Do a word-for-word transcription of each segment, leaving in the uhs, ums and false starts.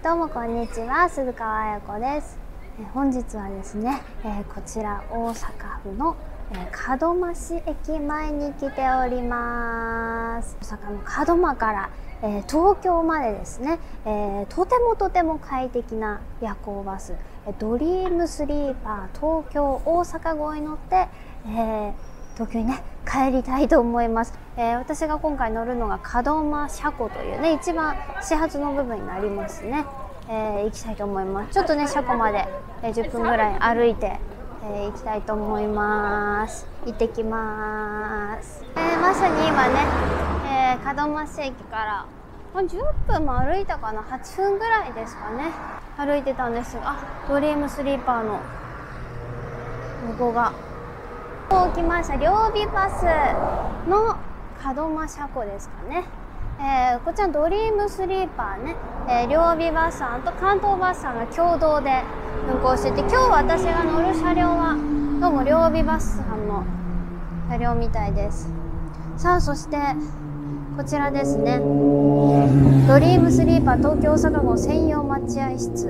どうもこんにちは、鈴川彩子です。え本日はですね、えー、こちら大阪府の、えー、門真市駅前に来ております。大阪の門真から、えー、東京までですね、えー、とてもとても快適な夜行バスドリームスリーパー東京大阪号に乗って、えー、東京にね帰りたいと思います。えー、私が今回乗るのが門真車庫というね一番始発の部分になりますね。えー、行きたいと思います。ちょっとね車庫まで、えー、じゅっぷんぐらい歩いて、えー、行きたいと思います。行ってきます。えー、まさに今ね、えー、門真市駅からじゅっぷんも歩いたかな、はちふんぐらいですかね歩いてたんですが、あ、ドリームスリーパーのロゴが来ました。両備バスの門真車庫ですかね。えー、こちらドリームスリーパーね、えー、両備バスさんと関東バスさんが共同で運行してて、今日私が乗る車両はどうも両備バスさんの車両みたいです。さあ、そしてこちらですね、ドリームスリーパー東京大阪号専用待合室、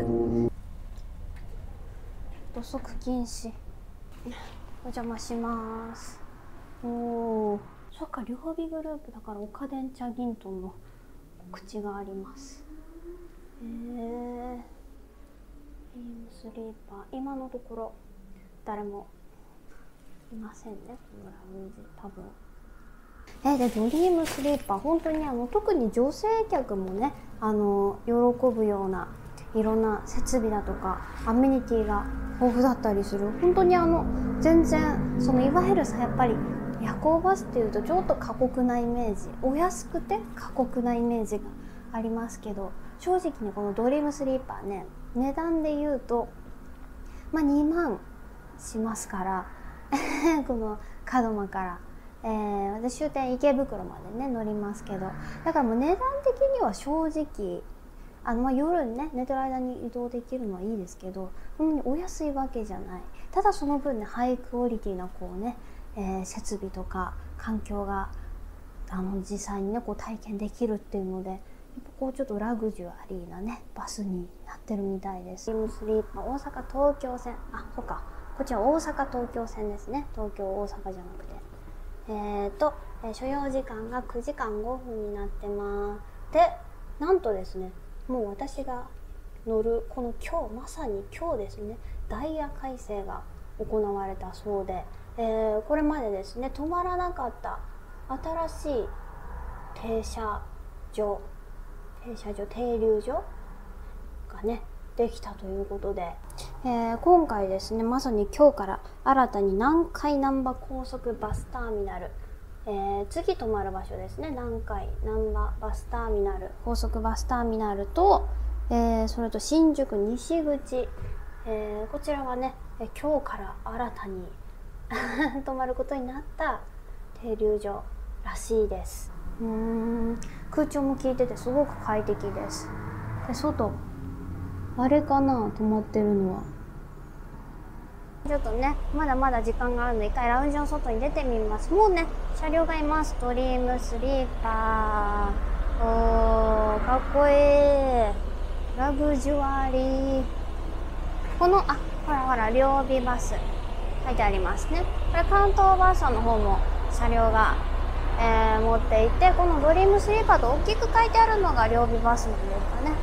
土足禁止、お邪魔します。おお、そっか、両備グループだから岡電茶銀東の告知があります。へえ、ドリームスリーパー、今のところ誰もいませんね、このラウンジ多分。えー、でドリームスリーパー本当にあの特に女性客もねあの喜ぶようないろんな設備だとかアメニティが豊富だったりする、本当にあの全然そのいわゆるさ、やっぱり夜行バスっていうとちょっと過酷なイメージ、お安くて過酷なイメージがありますけど、正直にこのドリームスリーパーね、値段で言うとまあにまんしますからこの門真からえー、私終点池袋までね乗りますけど、だからもう値段的には正直あの、まあ、夜にね寝てる間に移動できるのはいいですけど、そんなにお安いわけじゃない。ただその分ねハイクオリティなこうね、えー、設備とか環境があの実際にねこう体験できるっていうので、やっぱこうちょっとラグジュアリーなねバスになってるみたいです。ドリームスリーパー大阪東京線、あ、そっか、こちら大阪東京線ですね。東京大阪じゃなくて。えーと、えー、所要時間がくじかんごふんになってます。で、なんとですね、もう私が乗るこの今日、まさに今日ですね、ダイヤ改正が行われたそうで、えー、これまでですね止まらなかった新しい停車場停車場停留所がねできたということで、えー、今回ですねまさに今日から新たに南海難波高速バスターミナル、えー、次止まる場所ですね、南海難波バスターミナル高速バスターミナルと、えー、それと新宿西口、えー、こちらはね今日から新たに止まることになった停留所らしいです。うーん、空調も効いててすごく快適です。で、外あれかな、止まってるのは。ちょっとねまだまだ時間があるので一回ラウンジの外に出てみます。もうね車両がいます。ドリームスリーパー、おーかっこいい、ラグジュアリー。このあほらほら両備バス書いてありますね。これ関東バスさんの方も車両が、えー、持っていて、このドリームスリーパーと大きく書いてあるのが両備バスなんですかね。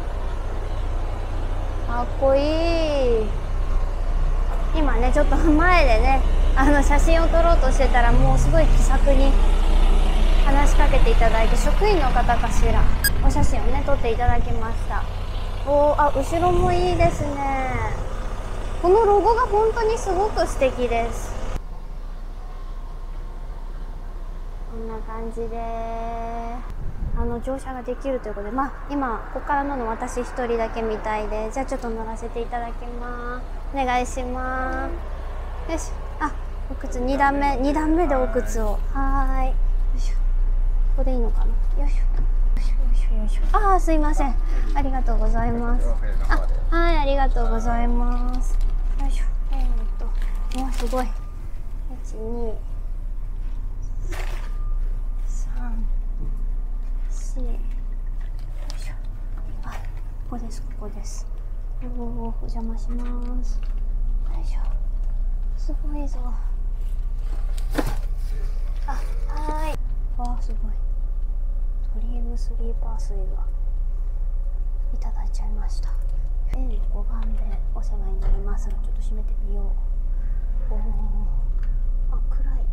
かっこいい。今ねちょっと前でねあの写真を撮ろうとしてたら、もうすごい気さくに話しかけていただいて、職員の方かしら、お写真をね撮っていただきました。おー、あ、後ろもいいですね。このロゴが本当にすごく素敵です。こんな感じであの乗車ができるということで、まあ今ここから乗るの私一人だけみたいで、じゃあちょっと乗らせていただきます。お願いします。よし、あ、お靴に段目、に段目でお靴を、はーい、よいしょ、ここでいいのかな、よいしょ、よいしょよいしょよいしょ、あー、すいません、ありがとうございます。あ、はい、ありがとうございます。よいしょ、えーっと、もうすごい、いち、に、さん、し、よいしょ、あ、 こですここです。おお、お邪魔します。よいしょ。すごいぞ。あ、はーい。わあ、すごい。ドリームスリーパー水がいただいちゃいました。えー、ごばんでお世話になりますが、ちょっと閉めてみよう。おお、あ、暗い。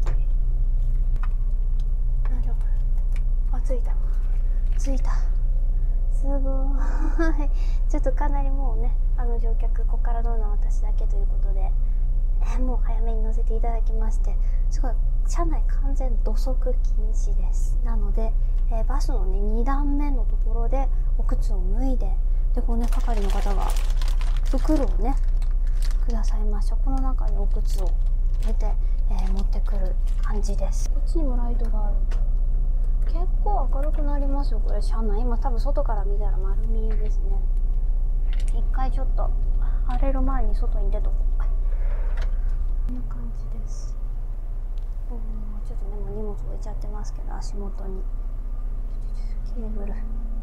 大丈夫。あ、着いた。着いた。すごい。ちょっとかなりもうね、あの乗客、ここから乗るのは私だけということで、えー、もう早めに乗せていただきまして、すごい、車内完全土足禁止です。なので、えー、バスのね、に段目のところでお靴を脱いで、で、こうね、係の方が袋をね、くださいました。この中にお靴を入れて、えー、持ってくる感じです。こっちにもライトがある。結構明るくなりますよ、これ、車内。今多分外から見たら丸見えですね。一回ちょっと晴れる前に外に出とこう。こんな感じです。おー、ちょっとね、もう荷物置いちゃってますけど、足元にケーブル。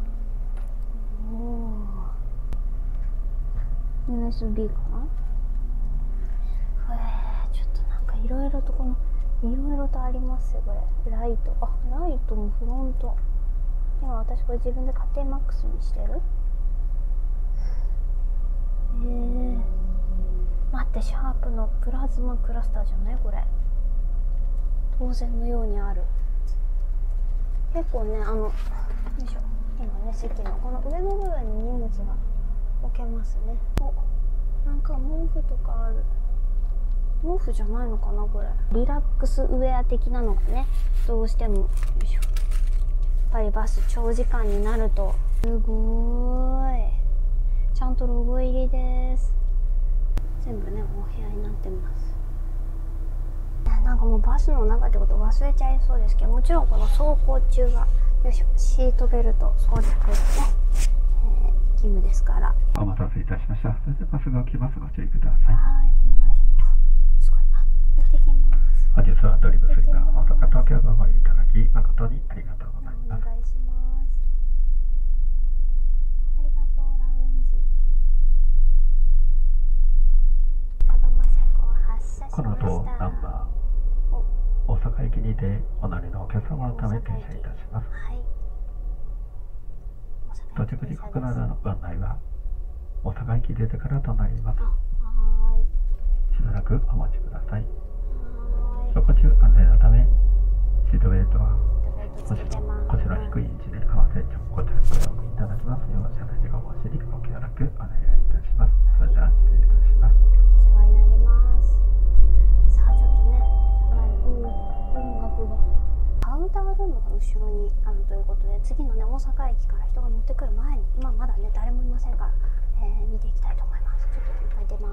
おー、 ユーエスビー かな。へー、ちょっとなんかいろいろとこのいろいろとありますよ、これ。ライト。あ、ライトもフロント。今私これ自分で家庭マックスにしてる。えー、待って、シャープのプラズマクラスターじゃないこれ。当然のようにある。結構ね、あの、よいしょ。今ね、席のこの上の部分に荷物が置けますね。お、なんか毛布とかある。毛布じゃないのかなこれ。リラックスウェア的なのがね、どうしても、よいしょ。やっぱりバス長時間になると、すごーい。ちゃんとロゴ入りです。全部ね、お部屋になってます。なんかもうバスの中ってこと忘れちゃいそうですけど、もちろんこの走行中は、よいしょ、シートベルト装着ね、えー、義務ですから。 お待たせいたしました。それでバスが来ます。ご注意ください。 はい、お願いします。すごい。あ、行ってきます。 本日はドリブスリーパー大阪東京をご利用いただき誠にありがとうございます。 お願いします。ありがとう、ラウンジ。子供車庫発車しました。 この後ナンバー大阪駅にてお乗りのお客様のため停車いたします。 はい。 到着時刻などのご案内は大阪駅出てからとなります。 はーい。 しばらくお待ちください。走行中安全のためシートベルトは腰の腰の低い位置で合わせご着用いただきますよう車内でご申し入りご協力お願いいたします。それでは失礼いたします。 お世話になります。さあちょっとね、うん、音楽がパウダールームが後ろにあるということで、次のね大阪駅から人が乗ってくる前に、今まだね誰もいませんから、えー、見ていきたいと思います。ちょっと一回出ます。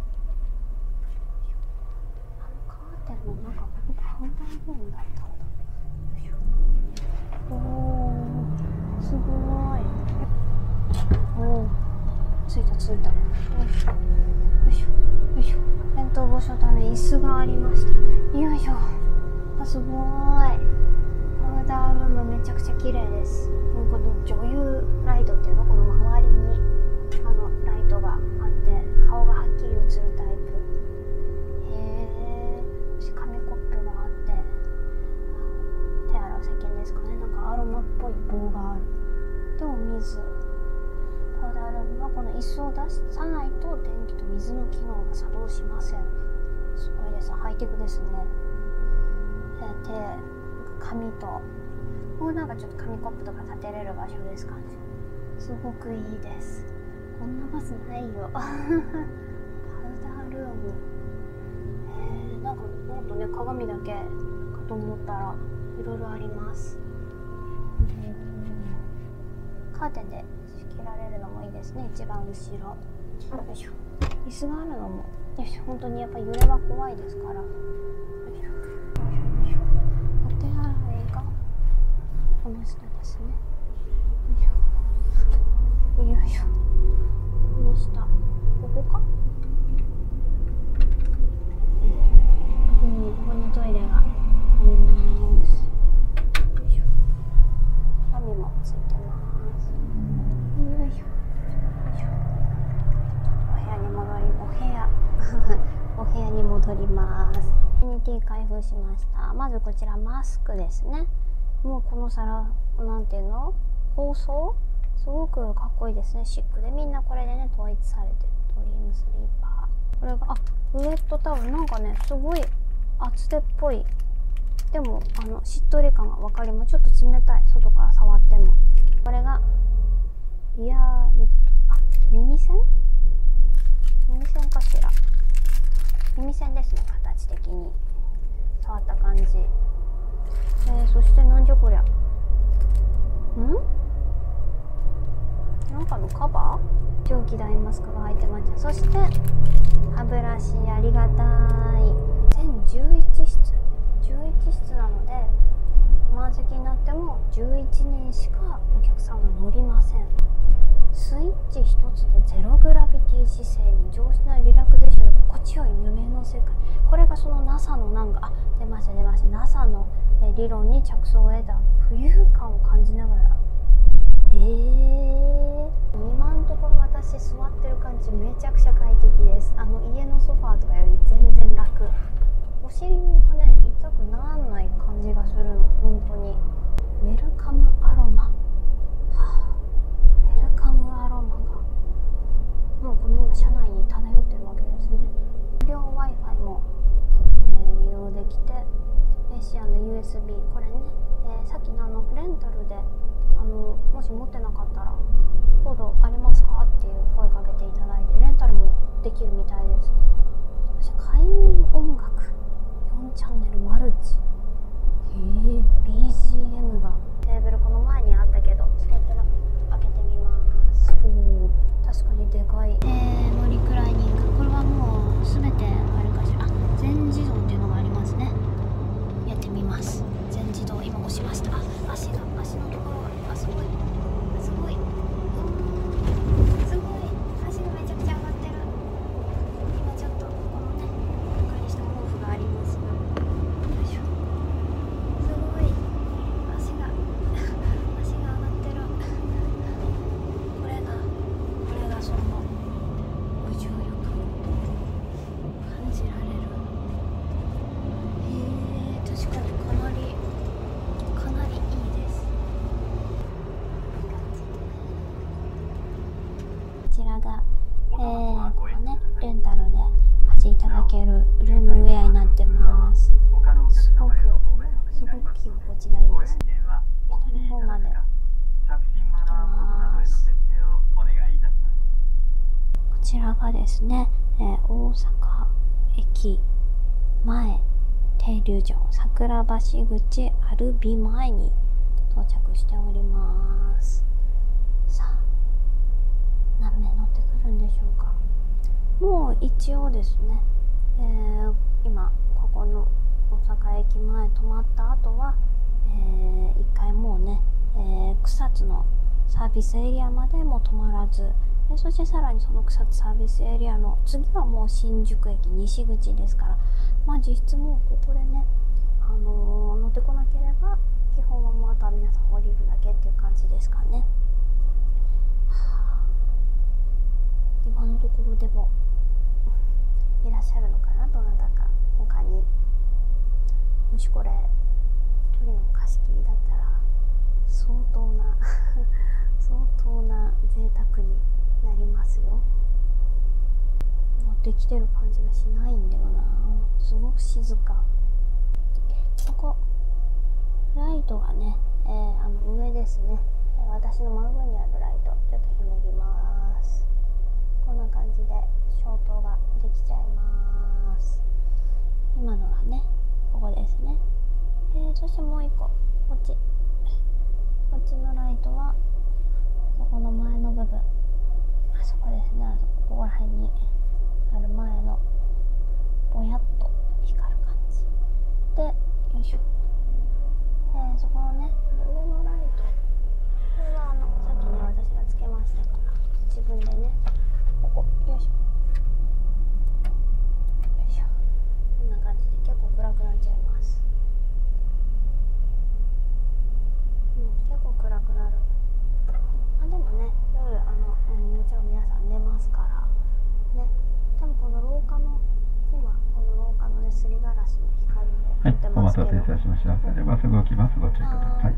あのカーテンの中、ここパウダールームだったんだ。よいしょ。おー、すごーい。おー、着いた着いた。よいしょよいしょよいしょ。転倒防止のため椅子がありました。よいしょ。あ、すごーい。パウダールームめちゃくちゃ綺麗です。この女優ライトっていうの、この周りにあのライトがあって顔がはっきり映るタイプ。へえ。紙コップがあって、手洗う石鹸ですかね。なんかアロマっぽい棒がある。で、お水。パウダールームはこの椅子を出さないと電気と水の機能が作動しません。すごいです。ハイテクですね。手、紙と、もうなんかちょっと紙コップとか立てれる場所ですかね。すごくいいです。こんなバスないよ。パウダールーム。へえ、なんかもっとね、鏡だけかと思ったらいろいろあります。カーテンで仕切られるのもいいですね。一番後ろ。よいしょ。椅子があるのも、よいしょ。本当にやっぱり揺れは怖いですから。よいしょ。よいしょよいしょ。お手洗いがこの下ですね。よいしょ。よいしょ。この下。ここか？うん、ここにトイレがあります。よいしょ。紙もついてます。よいしょ。 取ります。コミュニティ開封しました。まずこちらマスクですね。もうこの皿、なんていうの、包装すごくかっこいいですね。シックで、みんなこれでね統一されてる。ドリームスリーパー、これがあウエットタオル、なんかねすごい厚手っぽい。でもあのしっとり感が分かります。ちょっと冷たい、外から触っても。これがイヤーリット、あ耳栓耳栓かしら。耳栓ですね、形的に触った感じ。えー、そしてなんじゃこりゃ、んなんかのカバー、蒸気でアイマスクが入ってます。そして歯ブラシ、ありがたい。全じゅういちしつじゅういちしつなので、満席になってもじゅういちにんしかお客さんは乗りません。スイッチ一つでゼログラビティ姿勢に上質なリラクゼーションで心地よい夢の世界。これがその ナサ のなんか、あ、出ました出ました。ナサ のえ理論に着想を得た浮遊感を感じながら。えー、今のところ私座ってる感じめちゃくちゃ快適です。あの家のソファーとかより全然楽。お尻がね痛くならない感じがするの、本当に。ウェルカムアロマ、はあ、ウェルカムアロマがもうこの今車内に漂ってるわけですね。無料 Wi-Fi も、えー、利用できて、エシアの ユーエスビー、 これね、えー、さっきのあのレンタルであのもし持ってなかったらコードありますかっていう声かけていただいて、レンタルもできるみたいです。そして快眠音楽よんチャンネルマルチ、へえ ビージーエム がテーブルこの前にあったけど、スコップだ開けてみます。おお、確かにでかい。えー、ノリクライニング、これはもうすべてあるかしら。あ、全自動っていうのがありますね。やってみます。全自動、今押しました。あ、足が、足のところが、あ、すごいすごい、すごい、足がめちゃくちゃ上がってる。今ちょっとこのねお借りした毛布がありますが、よいしょ、すごい足が足が上がってる。これがこれがその無重力感じられる。へえ、確かにかなりかなりいいです。こちらが、えー、このねレンタルで貸しいただけるルームウェアになってます。すごくすごく着心地がいいです。下の方まで行きます。こちらがですね、えー、大阪駅前停留所桜橋口アルビ前に到着しております。さあ何名乗ってくるんでしょうか。もう一応ですね、えー、今ここの大阪駅前止まった後は、えー、一回もうね、えー、草津のサービスエリアまでも止まらず、えそしてさらにその草津サービスエリアの次はもう新宿駅西口ですから、まあ実質もうここでね、あのー、乗ってこなければ基本はもうあとは皆さん降りるだけっていう感じですかね。はあ、今のところでもいらっしゃるのかな、どなたか他に。もしこれ一人の貸し切りだったら相当な相当な贅沢になりますよ。乗ってきてる感じがしないんだよな。すごく静か。ここライトがね、えー、あの上ですね、私の真上にあるライトちょっとひねります。こんな感じで消灯ができちゃいます。今のはねここですね。えー、そしてもう一個こっちこっちのライトはそこの前の部分、あそこですね、あそこここら辺にある前のぼやっと光る感じで、よいしょ、えー、そこのね上のライト、これはあのさっきね私がつけましたから自分でね、ここよいしょよいしょ、こんな感じで結構暗くなっちゃいます。うん、結構暗くなる。あ、でもね夜あの、うん、もちろん皆さん寝ますからね。多分この廊下の今この廊下と停車しました。それではバス動きます。ご注意ください。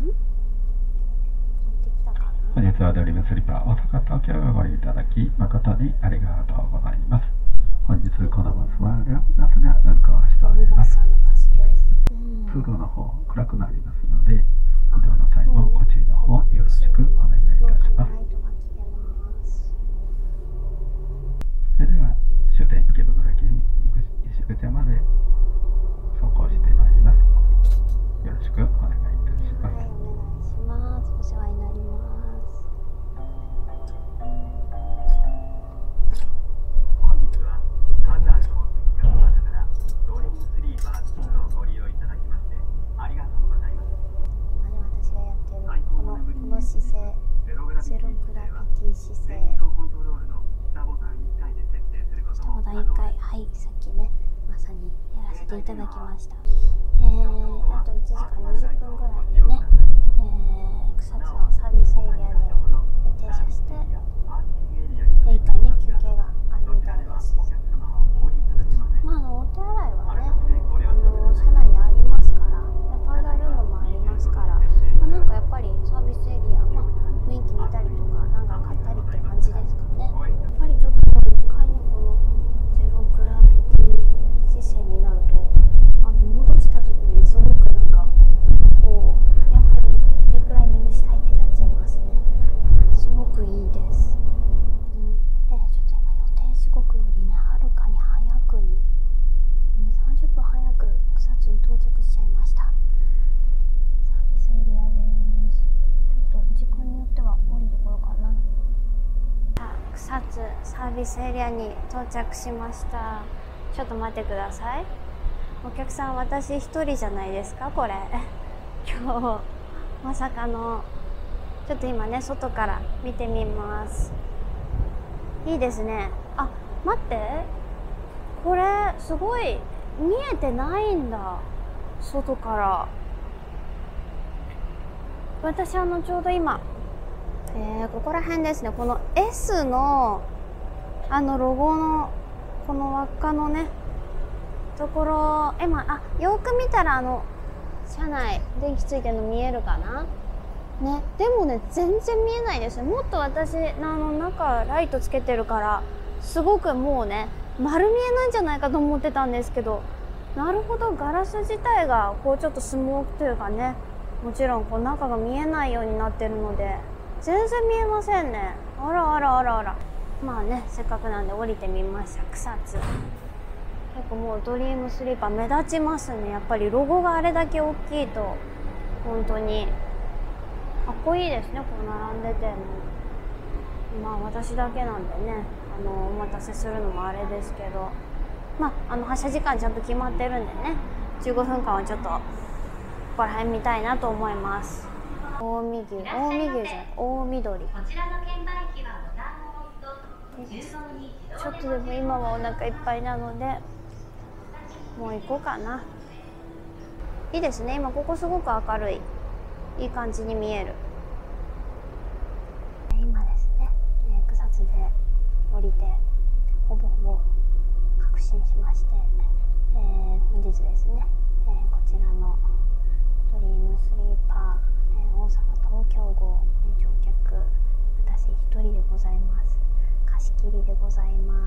本日はドリームスリッパ大阪東京をご利用いただき誠にありがとうございます。本日このバスは両バスが運行しております。通路の方暗くなりますので、移動の際もご注意の方よろしくお願いいたします。それでは終点池袋駅に西口まで走行してまいります。よろしくお願いいたします。 はい、お願いします。お世話になります。 本日は数ある宝石の中からドリームスリーパーツをご利用いただきましてありがとうございます。 今ね、私がやってるこのこの姿勢、ゼログラビティ姿勢。下ボタンいっかい、はい、さっきね、まさにやらせていただきました。えー、あといちじかんにじゅっぷんぐらいでね、えー、草津のサービスエリアで停車して、いっかいね、休憩があるみたいです。まあ、あの、お手洗いはね、あの、車内にありますから、パウダールームもありますから、まあ、なんかやっぱりサービスエリア、まあ、雰囲気見たりとか、なんか買ったりって感じですかね。やっぱりちょっといっかいね、このゼログラビティ姿勢になると、あの戻した時にすごくなんかこうやっぱりリクライニングしたいってなっちゃいますね。すごくいいです。うん、えー、ちょっと今予定時刻よりねはるかに早くににじゅう、さんじゅっぷん早く草津に到着しちゃいました。サービスエリアです。ちょっと時間によっては降りてこようかな。草津サービスエリアに到着しました。ちょっと待ってください。お客さん、私一人じゃないですかこれ今日まさかの。ちょっと今ね外から見てみます。いいですね。あ、待って、これすごい見えてないんだ、外から。私あのちょうど今えー、ここら辺ですね。この エス のあのロゴのこの輪っかのねところ、え、まあ、よく見たらあの車内電気ついてるの見えるかなね。でもね全然見えないですね。もっと私あの中ライトつけてるからすごくもうね丸見えなんじゃないかと思ってたんですけど、なるほど、ガラス自体がこうちょっとスモークというかね、もちろんこう中が見えないようになってるので全然見えませんね。あらあらあらあら。まあね、せっかくなんで降りてみました。草津。結構もうドリームスリーパー目立ちますね。やっぱりロゴがあれだけ大きいと本当にかっこいいですね。こう並んでても。まあ私だけなんでね、あのお待たせするのもあれですけど、まああの発車時間ちゃんと決まってるんでね、じゅうごふんかんはちょっとここら辺見たいなと思います。近江牛、近江牛じゃない、近江鶏。ちょっとでも今はお腹いっぱいなのでもう行こうかな。いいですね、今ここすごく明るい、いい感じに見える。今ですね、草津で降りてほぼほぼ確信しまして、えー、本日ですね、えー、こちらのドリームスリーパー大阪東京号乗客私一人でございます。貸し切りでございます。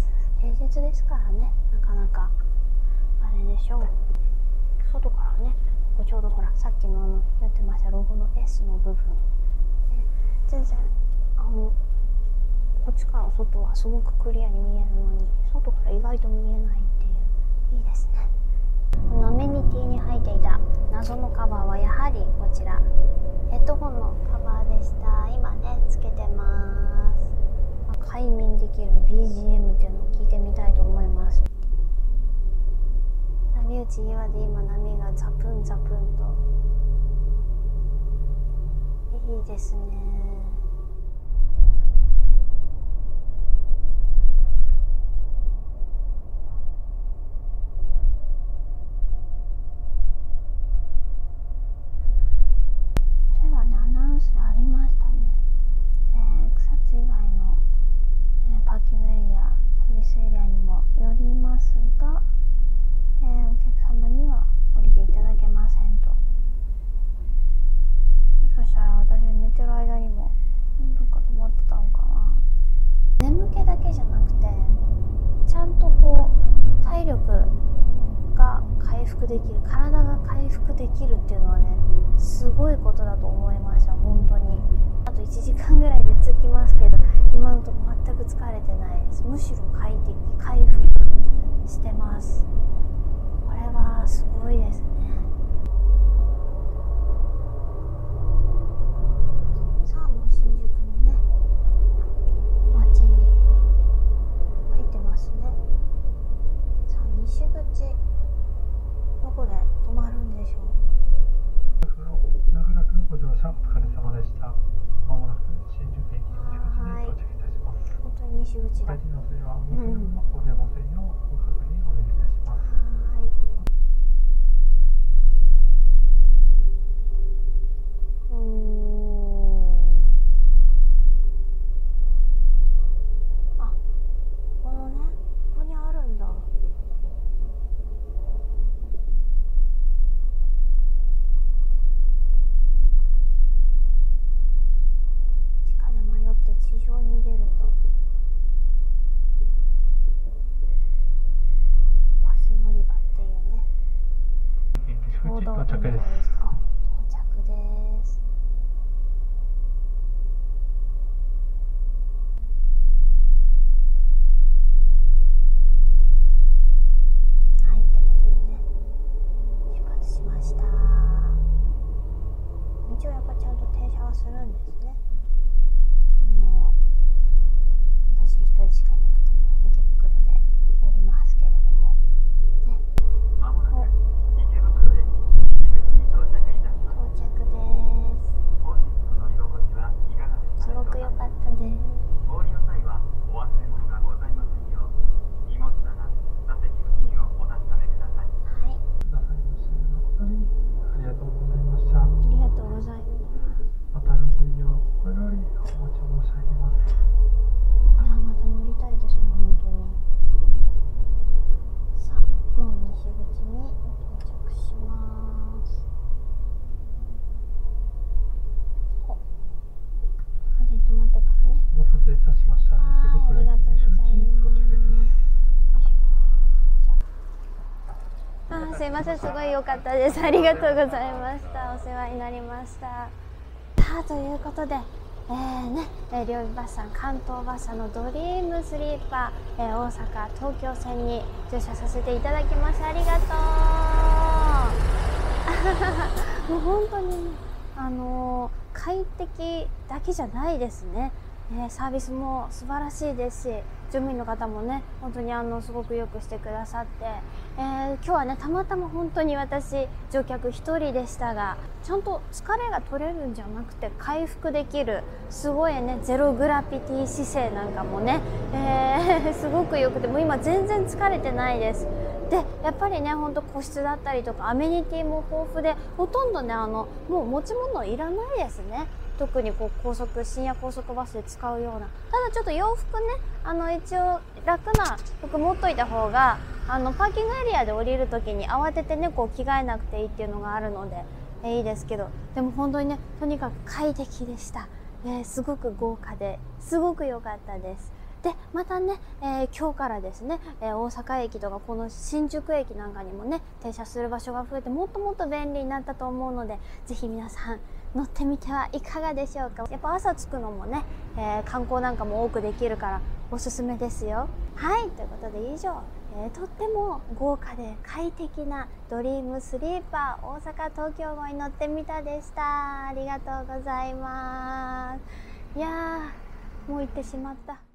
平日ですからね、なかなかあれでしょう。外からね、ここちょうどほらさっきのあの言ってましたロゴの エス の部分、ね、全然あのこっちから外はすごくクリアに見えるのに外から意外と見えないっていう、いいですね。このアメニティに入っていた謎のカバーはやはりこちらヘッドホンのカバーでした。今ねつけてます。快眠できる ビージーエム っていうのを聞いてみたいと思います。波打ち際で今波がザプンザプンといいですね。ありましたね、えー、草津以外の、えー、パーキングエリア、サービスエリアにもよりますが、えー、お客様には降りて復できる、体が回復できるっていうのはねすごいことだと思いました。本当にあといちじかんぐらいで着きますけど、今のところ全く疲れてないです。むしろ快適、回復してます。これはすごいですね。さあもう新宿のね街に入ってますね。さあ西口どこで止まるんでしょう。 長らくのご乗車お疲れ様でした。まもなく新宿駅西口に到着いたします。 本当に西口だ。 帰りの際はお店のお出ませんようご確認お願いいたします。 はい。うーん。あ、このね、ここにあるんだ。地下で迷って地上に出るとバス乗り場っていうね。 西口到着です。 あ、到着です。はい、ってことでね、出発しました。一応やっぱちゃんと停車はするんですね。あの私一人しかいなくても池袋で降りますけれどもね。 まもなく池袋駅西口に到着いたします。 到着です。 本日の乗り心地はいかがでしたでしょうか。 すごく良かったです。 お降りの際はお忘れ物がございませんよう、荷物棚、座席付近をお確かめください。 はい、 くださいまして誠にありがとうございました。 ありがとうございます。 またのご利用心よりお待ち申し上げます。 いや、また乗りたいですね、本当に。さあ、もう西口に到着します。お、風に止まってからね。 お待たせいたしました。 はい、ありがとうございます。 到着です。 あ、すいません、すごい良かったです。ありがとうございました。お世話になりました。さあ、ということで、えーね、えー、両備バスさん、関東バスさんのドリームスリーパー、えー、大阪東京線に乗車させていただきました。ありがとう。もう本当にね、あのー、快適だけじゃないですね。えー、サービスも素晴らしいですし、乗務員の方もね本当にあのすごくよくしてくださって、えー、今日はねたまたま本当に私乗客一人でしたが、ちゃんと疲れが取れるんじゃなくて回復できる、すごいねゼログラビティ姿勢なんかもね、えー、すごくよくて、もう今全然疲れてないです。でやっぱりね本当個室だったりとかアメニティも豊富で、ほとんどねあのもう持ち物いらないですね。特にこう高速深夜高速バスで使うような。ただちょっと洋服ね、あの一応楽な服持っといた方が、あのパーキングエリアで降りる時に慌ててねこう着替えなくていいっていうのがあるので、えー、いいですけど、でも本当にねとにかく快適でした。えー、すごく豪華ですごく良かったです。でまたね、えー、今日からですね、えー、大阪駅とかこの新宿駅なんかにもね停車する場所が増えて、もっともっと便利になったと思うので、ぜひ皆さん乗ってみてはいかがでしょうか。やっぱ朝着くのもね、えー、観光なんかも多くできるからおすすめですよ。はい、ということで以上、えー、とっても豪華で快適なドリームスリーパー大阪東京号に乗ってみたでした。ありがとうございます。いやーもう行ってしまった。